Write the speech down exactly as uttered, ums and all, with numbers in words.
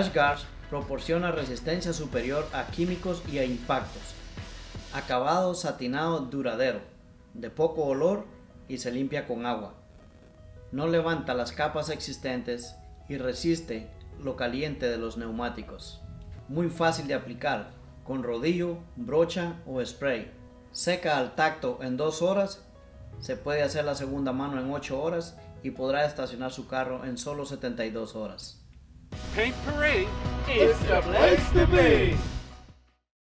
Rash Guard proporciona resistencia superior a químicos y a impactos. Acabado satinado duradero, de poco olor y se limpia con agua. No levanta las capas existentes y resiste lo caliente de los neumáticos. Muy fácil de aplicar, con rodillo, brocha o spray. Seca al tacto en dos horas, se puede hacer la segunda mano en ocho horas y podrá estacionar su carro en solo setenta y dos horas. Paint Parade is the place to be.